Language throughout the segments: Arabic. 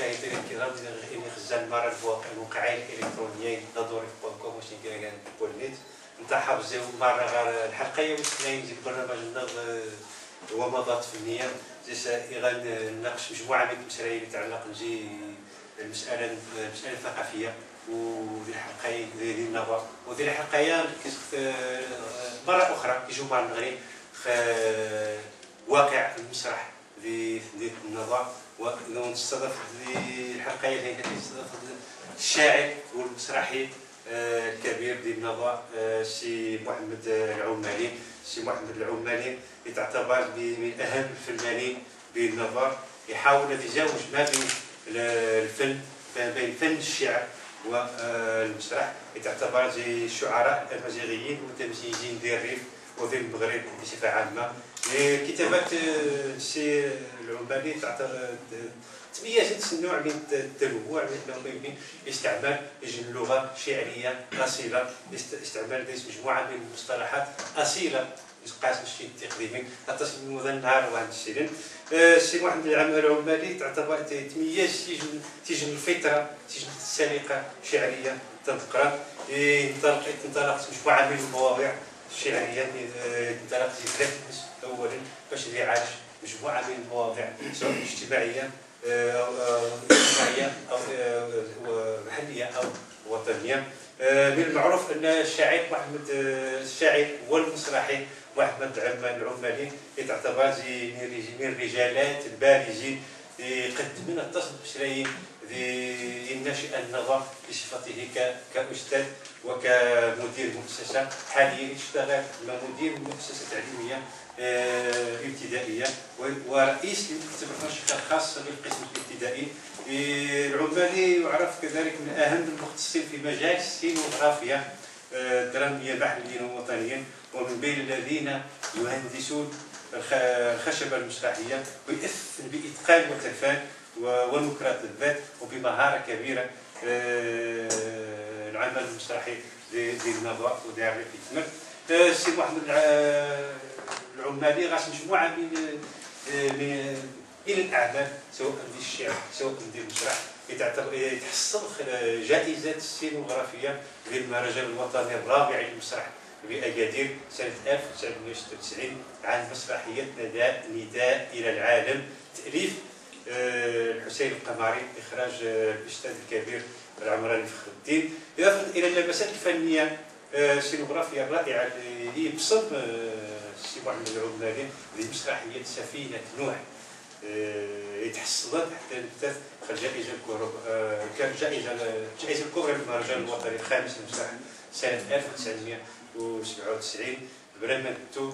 المشاهدين الكرام إني خزان مرة الموقعين الإلكترونيين nadorif.com واش كان بولنيت نتاع بزاف مرة غير الحلقة يوم في برنامج النهض هو مضات فنية غنناقش مجموعة من المسائل اللي تتعلق نجي المسألة الثقافية وذي الحلقة ذي النظر وذي الحلقة مرة أخرى يجوا مع المغرب واقع المسرح ذي النظر ونستضيف ذي الحلقة اللي تستضيف الشاعر والمسرحي الكبير ديال النظر سي محمد العمالي. سي محمد العمالي يعتبر من أهم الفنانين بالنظر يحاول يتزاوج ما بين الفن بين فن الشعر والمسرح يعتبر زي الشعراء الامازيغيين والتمثيليين ديال الريف وديال المغرب بصفه عامه. كتابات السي العمالي تميزت نوع من التنوع بين استعمال اللغه شعريه اصيله استعمال مجموعه من المصطلحات اصيله قاسم الشيء التقديمي التصميم وذا النهار وعند السيرين. السي محمد العمالي تعتبر تميز تيجن الفطره تيجن السليقه شعريه تذكر انطلقت مجموعه من المواضيع الشعريه انطلقت اولا باش يعالج مجموعه من المواضيع سواء اجتماعيه او محليه او وطنيه. من المعروف ان الشاعر والمسرحي محمد العمالي يعتبر من الرجالات البارزين يقدمون التصنيف البشري للناشئ النظر بصفته كأستاذ وكمدير مؤسسة حاليا يشتغل كمدير مؤسسة تعليمية ابتدائية ورئيس لمكتب النشر الخاصة بالقسم الابتدائي. العمالي يعرف كذلك من أهم المختصين في مجال السينوغرافيا الدرامية محليا ووطنيا ومن بين الذين يهندسون الخشبة المسرحية ويؤثر بإتقان وتفان ونكرات الذات وبمهارة كبيرة العمل المسرحي ديال النظر وديال الريف يتمر. السي محمد العمالي غاس مجموعة من الأعمال سواء ديال الشعر سواء ديال المسرح يتحصل جائزة السينوغرافية للمهرجان الوطني الرابع للمسرح بأكادير سنة 1996 عن مسرحية نداء إلى العالم تأليف الحسين القمري إخراج الأستاذ الكبير العمراني فخر الدين. إضافة إلى اللمسات الفنية السينوغرافيا الرائعة اللي هي بصمم السي محمد العمالي لمسرحية سفينة نوح يتحصلت حتى نفذ جائزة كانت جائزة الكبرى للمهرجان الوطني الخامس للمسرح سنة 1997. برنامجته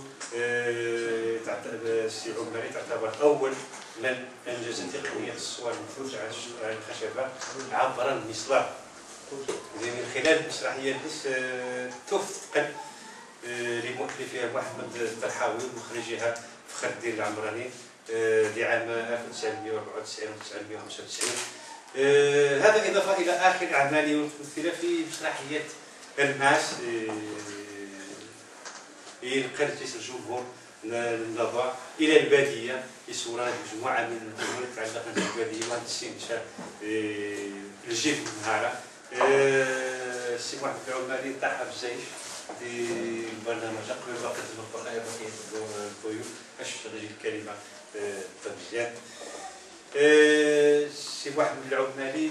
السي عمالي تعتبر أول من أنجز تقنية الصور المنفوذ على الخشبة عبر المصلاح من خلال المسرحية اللي تفتقد لمؤلفها محمد الطرحاوي ومخرجها فخر الدين العمراني لعام 1994 و 1995. هذا إضافة إلى آخر أعماله المتمثلة في مسرحية الماس ينقل الجمهور النظر إلى البادية يصورون مجموعة من الأمور المتعلقة بالبادية وهذا الاستنشاق الجيل النهارة. السي محمد العمالي طاح بزاف في البرنامج قبل وقت بقية الضيوف باش تغير الكلمة مزيان. السي محمد العمالي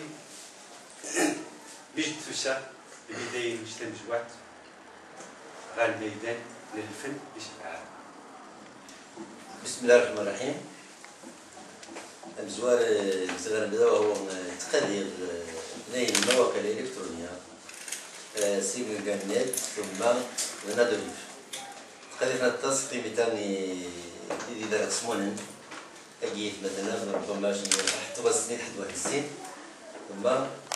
بجد فسا البداية المستمجوات غا الميدان للفن بصفة عامة. بسم الله الرحمن الرحيم. المزوار المستغرب هذا هو تقدير المواقع الإلكترونية سيجن جانيت ثم نادوليف تقدير التصقي بتاني إذا اسمونن أجيت مثلا ربما حتى وسنين حتى واحد السن ثم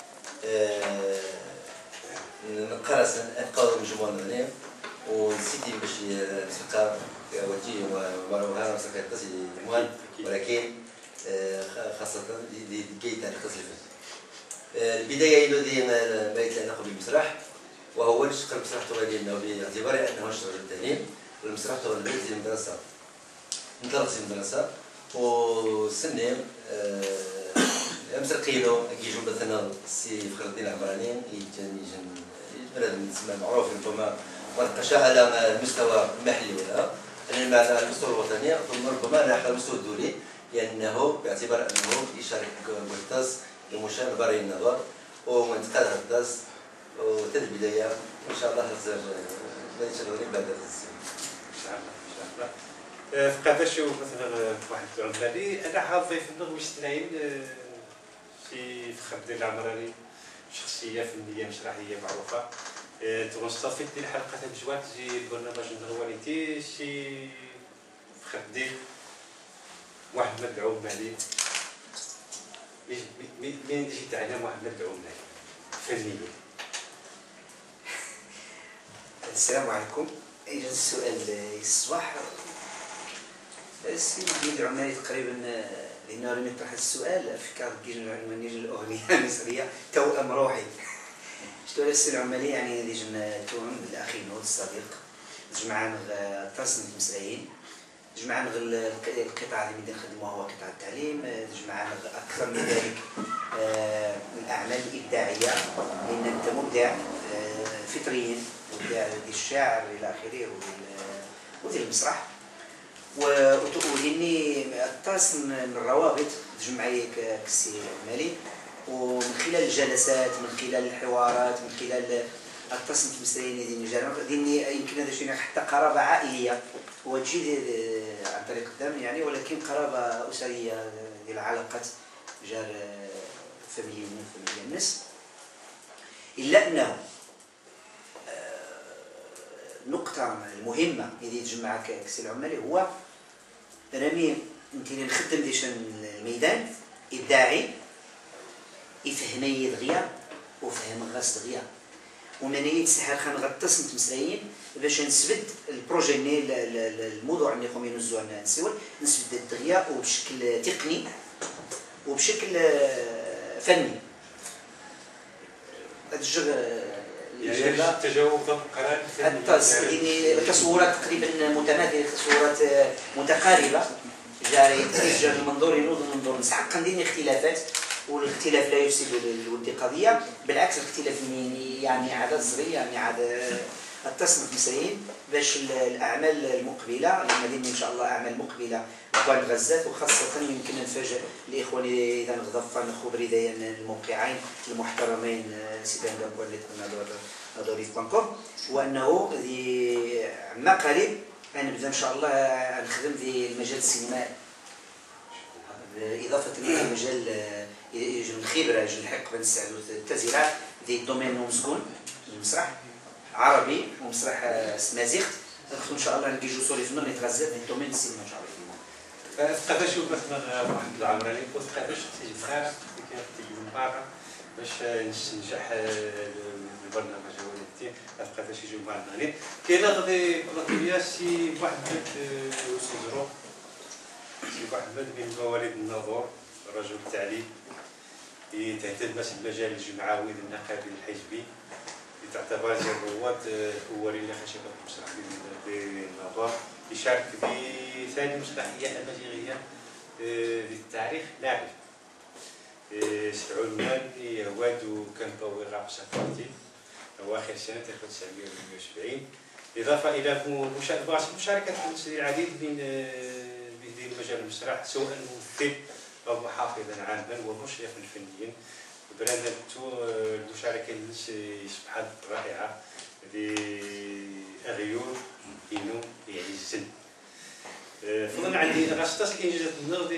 نقرأ أبقى مجموعة من ونسيتي باش نسقى وجهي ومروها نسقى التصل مهم ولكن خاصة لقيت أنا خاصة البداية الذي ما يتعلق بالمسرح وهو الشق المسرح التغني باعتبار أنه الشغل الثاني والمسرح التغني في المدرسة انطلقت في المدرسة وسني مسرقينو كيجيو مثلا السي فخر الدين العمراني يجن بلد معروف ربما ما نبقاش على المستوى المحلي ولا على المستوى الوطني ثم ربما على المستوى الدولي لانه باعتبار انه يشارك معتز لمشان بري النظر ومنتقد الدرس وحتى البدايه ان شاء الله ما يشغلوني بعد هذا السنه. ان شاء الله ان شاء الله. فقط نشوف مثلا واحد العمالي انا حاضر في النغم مستناين في فخر الدين العمراني شخصيه فنيه مسرحيه معروفه. تنستضيف ديال الحلقه تاع بجوات تجي البرنامج النغوانيتي شي فخر الدين واحد مدعو مالي مين يجي تعلم واحد مدعو مالي فنيا. السلام عليكم. إجا السؤال الصباح السي مجيد العمالي تقريبا لأنه لم يطرح السؤال فكرة كيجي العمالي الأغنية المصرية توأم روحي. شتو السي العمالي يعني اللي جن توأم بالأخي نوض الصديق جمعان تصنيف المسرحيين جمعان القطاع اللي بدي نخدموها هو قطاع التعليم جمعان أكثر من ذلك الأعمال الإبداعية لأن أنت مبدع فطريين مبدع ديال الشعر إلى آخره وديال المسرح وإني الطاس من الروابط تجمعي كسي مالي ومن خلال الجلسات من خلال الحوارات من خلال التصنيف المسرحيين ديالي يمكن هذا الشيء حتى قرابة عائلية وتجي عن طريق الدم يعني ولكن قرابة أسرية ديال علاقة جار فاميليا الناس إلا أنه النقطة المهمة اللي تجمع كسي العمالي هو راني يمكن نخدم ديش الميدان إبداعي يفهمي دغيا وفهم غاس دغيا ومني تسحر خان غطس متمسلين باش نسبد البروجي الموضوع اللي خو ينزلوا لنا نسول نسبد دغيا وبشكل تقني وبشكل فني هذا يعني تجاوب قرار يعني تصورات تقريبا متماثله تصورات متقاربه جاري جار المنظور ينوض المنظور نسحق عندنا اختلافات والاختلاف لا يفسد للود قضيه بالعكس الاختلاف يعني عدد صغير يعني عدد التصنيف مسرين باش الاعمال المقبله لان ان شاء الله اعمال مقبله بوان غزات وخاصه يمكن نفاجئ الاخوان اذا غضفان خبري دايا الموقعين المحترمين سيدان دابو اللي كنا هذول في بانكور وانه عما قريب غنبدا ان شاء الله نخدم في المجال السينمائي اضافه الى مجال الخبره الحق بن سعد التزرع في الدومين مسكون المسرح عربي ومسرح مازيغ ان شاء الله نجيو سوري في نتغزل في الدومين السينما ان شاء الله. فقداش مثلا واحد العمراني قداش تيجي بخير تيجي من برا باش ننجح البرنامج هو قداش يجيو معنا هنا كاين غادي بلاطيا سي محمد وسوزرو سي محمد من مواليد الناظور رجل التعليم يتهتم بالمجال الجمعوي النقابي الحزبي تعتبر الرواد الاولين لخشبه المسرح بالنظام يشارك في ثاني مسرحيه امازيغيه للتاريخ لاعب سعود مالي هواد وكان باوي غاب سفارتي اواخر سنه 1978 اضافه الى مشاركه العديد من مجال المسرح سواء ممثل او محافظا عاما ومشرفا فنيا برنامجته المشاركه سبحان رائعه لأغيور إنو يعزن فضل عندي غاستاس كينجز النغ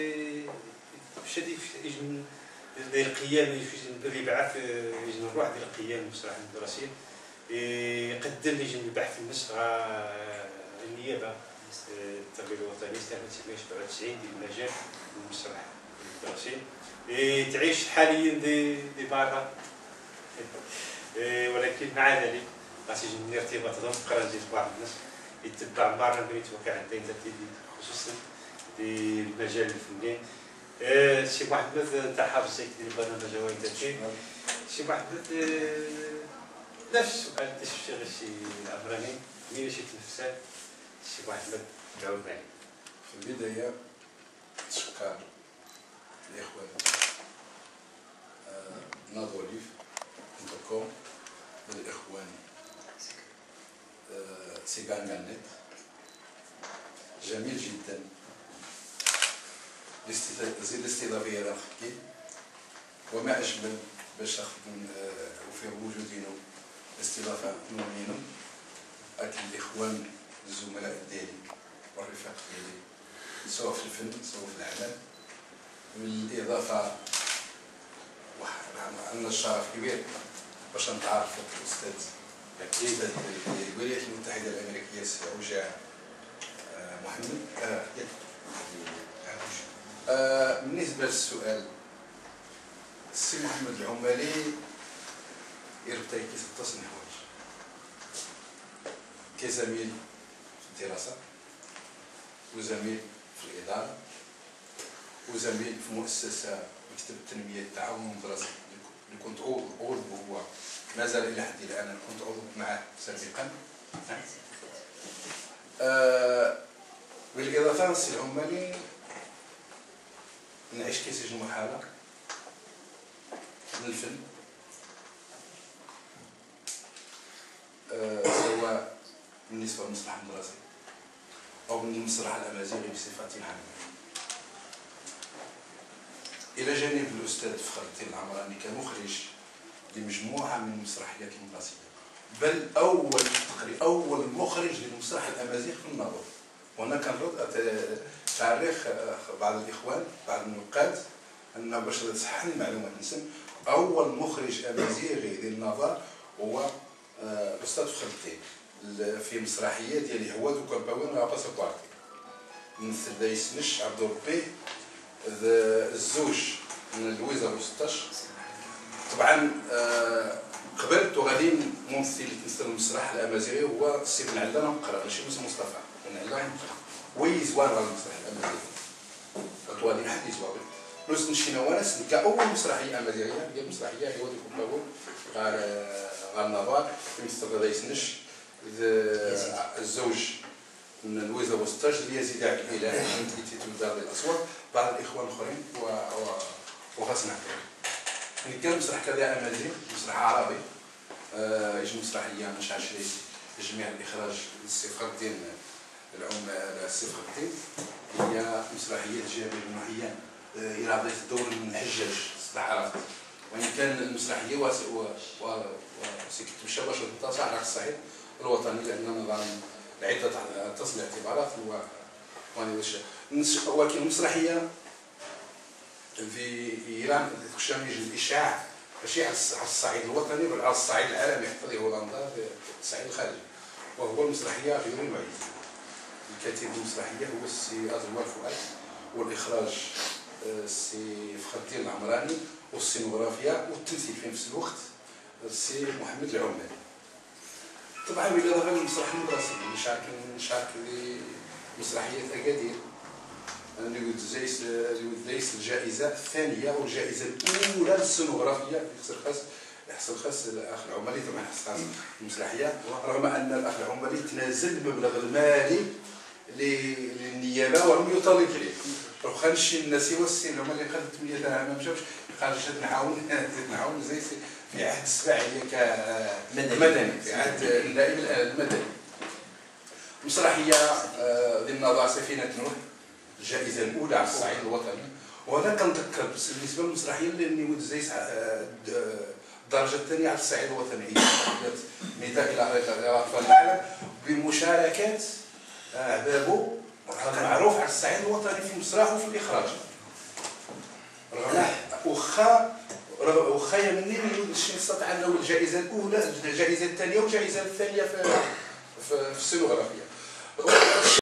شديد ديال القيام اللي بعث يجن نروح ديال القيام المسرح الدراسي يقدم لجنة البحث المسرح النيابه التربيه الوطنيه سنه 1997 ديال المجال المسرح الدراسي تعيش حاليا دي برا ولكن مع ذلك غاتيجي من ارتباطاتهم تقرا نزيد بعض الناس يتبع برا بغيت وقع عندنا خصوصا في المجال الفني سي محمد انت حافظ زيك ديال البرنامج هو انت سي محمد نفس السؤال اللي شفتي غير شي العمراني مين شي تنفسات سي محمد جاوب معي. في البدايه تشكر الاخوان ناضوا ليف عندكم الإخوان سيغان النت جميل جدا. زيد الاستضافية هذا الخكي وما أجمل باش نخدم وفي وجودينو استضافة نومينو أكل الإخوان الزملاء ديالي والرفاق ديالي سواء في الفن سواء في العمل. بالإضافة عندنا الشرف كبير باش نتعرفوا بالأستاذ أكيد الولايات المتحدة الأمريكية السي عوجة محمد. بالنسبة للسؤال السي محمد العمالي يربطي كيس التصنيع حوايج كزميل في الدراسة وزميل في الإدارة وزميل في مؤسسة مكتب التنمية التعاون الدراسي اللي كنت عضو هو مازال إلى حد الآن كنت عضو معه سابقا. بالإضافة للسي العمالي نعيش كيسج مرحلة من الفن سواء بالنسبة للمسرح الدراسي أو من المسرح الأمازيغي بصفة عامة. إلى جانب الأستاذ فخر الدين العمراني كمخرج لمجموعة من المسرحيات المدرسية، بل أول مخرج للمسرح الأمازيغي في الناظور. وأنا كنرد تعريخ بعض الإخوان بعض النقاد أن باش تصح المعلومات نسم أول مخرج أمازيغي للنظر هو الأستاذ فخر الدين في مسرحية ديال هواد وكرباوين لا باسابورتي مثل دايس نش عبد ربي الزوج من لويزا بوستاش. طبعا قبلت وغادي ممثل يمثل المسرح الامازيغي هو السي بن علان مقرا ماشي مصطفى بن علان ويزوان على المسرح الامازيغي اطوالي حديث واضح نوز نشينا وناس كاول مسرحيه امازيغيه هي مسرحيه هواد وكرباوين غير النظار يمثل دايس نش الزوج من لويزا بوستاج اللي يزيد عبد الاله في دار الاصوات بعض الاخوان الاخرين وغاسنا يعني كان مسرح كذا امازيغ مسرح عربي يجي مسرحيه مش عشري جميع الاخراج السي فخر الدين السي فخر الدين هي مسرحيه جابر بن حيان الى بدايه الدور المحجج صح عرفت. وان كان المسرحيه وسكت مشى باش تنتصر على الصعيد الوطني لان نظام العده تصل الاعتبارات ولكن المسرحيه في ايران تخشى يجي الاشاعه ماشي على الصعيد الوطني بل على الصعيد العالمي حتى في هولندا في الصعيد الخارجي. وهو المسرحيه غير المعيد. الكاتب المسرحيه هو السي أزمار فؤاد والاخراج السي فخر الدين العمراني والسينوغرافيا والتمثيل في نفس الوقت السي محمد العمالي. طبعا بالاضافه للمسرح المدرسي اللي شارك مسرحيه اكادير اللي ودزيس الجائزه الثانيه والجائزه الاولى للسينوغرافيا يحصل خاص الاخ العمالي طبعا يحصل خاص المسرحيه رغم ان الاخ العمالي تنازل المبلغ المالي للنيابه ولم يطالب به. واخا نشي الناس يوسي العمالي قال 8 دراهم ما مشاوش قال نعاون زي في عهد السباعيه كمدني في عهد النائب المدني. مسرحيه ذي النظر سفينه نوح الجائزه الاولى على الصعيد الوطني. وهذا كنذكر بالنسبه للمسرحيه لاني ودزيت الدرجه الثانيه على الصعيد الوطني نداء الى اطفال العالم بمشاركات عبابو هذا معروف على الصعيد الوطني في المسرح وفي الاخراج. واخا يمني شي نستطيع انه الجائزه الاولى الجائزه الثانيه والجائزه الثانيه في السينوغرافيا.